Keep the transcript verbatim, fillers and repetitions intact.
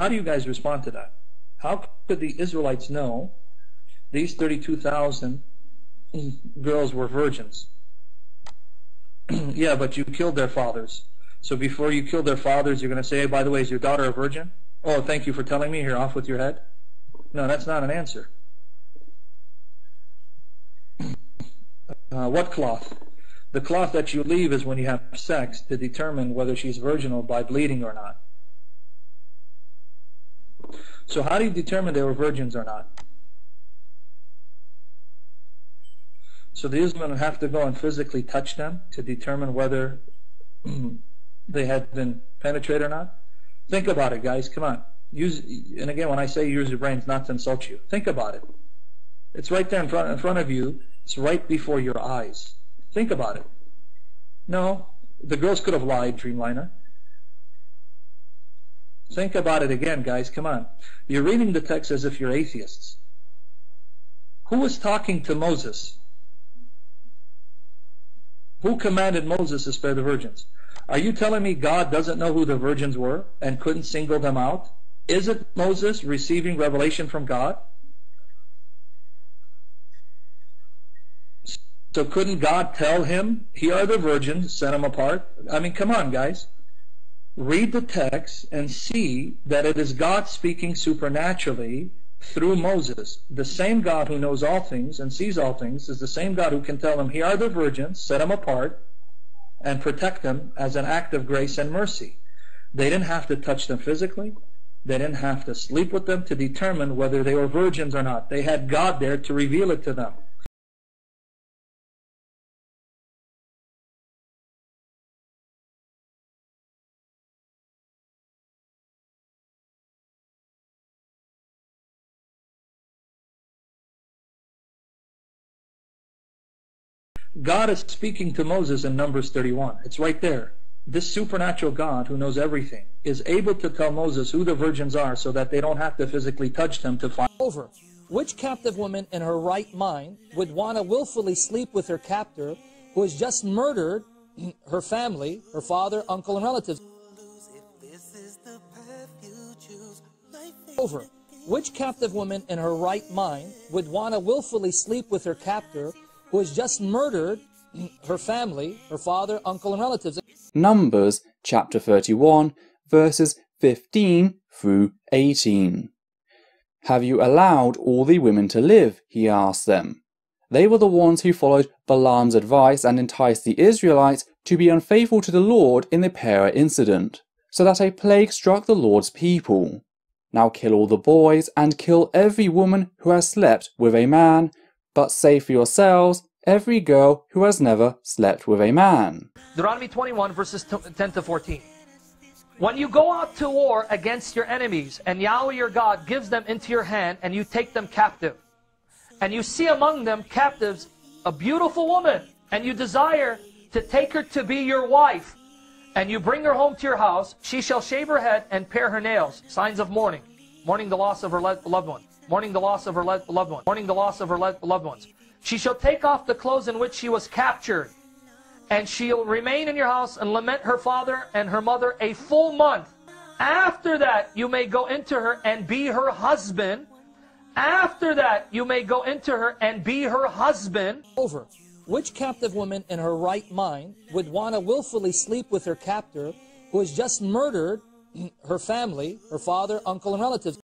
How do you guys respond to that? How could the Israelites know these thirty-two thousand girls were virgins? Yeah, but you killed their fathers. So before you kill their fathers, you're going to say, hey, by the way, is your daughter a virgin? Oh, thank you for telling me. Here, off with your head. No, that's not an answer. Uh, what cloth? The cloth that you leave is when you have sex to determine whether she's virginal by bleeding or not. So how do you determine they were virgins or not? So the Israelites have to go and physically touch them to determine whether they had been penetrated or not? Think about it, guys. Come on. Use, and again, when I say use your brains, not to insult you. Think about it. It's right there in front, in front of you. It's right before your eyes. Think about it. No, the girls could have lied, Dreamliner. Think about it again, guys. Come on. You're reading the text as if you're atheists. Who was talking to Moses? Who commanded Moses to spare the virgins? Are you telling me God doesn't know who the virgins were and couldn't single them out? Isn't Moses receiving revelation from God? So couldn't God tell him, here are the virgins, set them apart? I mean, come on, guys. Read the text and see that it is God speaking supernaturally through Moses. The same God who knows all things and sees all things is the same God who can tell him, here are the virgins, set them apart, and protect them as an act of grace and mercy. They didn't have to touch them physically. They didn't have to sleep with them to determine whether they were virgins or not. They had God there to reveal it to them. God is speaking to Moses in Numbers thirty-one. It's right there. This supernatural God who knows everything is able to tell Moses who the virgins are so that they don't have to physically touch them to find over. Which captive woman in her right mind would want to willfully sleep with her captor who has just murdered her family, her father, uncle, and relatives? Over. Which captive woman in her right mind would want to willfully sleep with her captor who has just murdered her family, her father, uncle, and relatives? Numbers chapter thirty-one, verses fifteen through eighteen. Have you allowed all the women to live? He asked them. They were the ones who followed Balaam's advice and enticed the Israelites to be unfaithful to the Lord in the Perah incident, so that a plague struck the Lord's people. Now kill all the boys and kill every woman who has slept with a man, but save for yourselves every girl who has never slept with a man. Deuteronomy twenty-one, verses ten to fourteen. When you go out to war against your enemies, and Yahweh your God gives them into your hand, and you take them captive, and you see among them captives a beautiful woman, and you desire to take her to be your wife, and you bring her home to your house, she shall shave her head and pare her nails, signs of mourning, mourning the loss of her loved one, mourning the loss of her loved one, mourning the loss of her loved ones. She shall take off the clothes in which she was captured, and she'll remain in your house and lament her father and her mother a full month. After that, you may go into her and be her husband. After that, you may go into her and be her husband. Over. Which captive woman in her right mind would want to willfully sleep with her captor who has just murdered her family, her father, uncle, and relatives?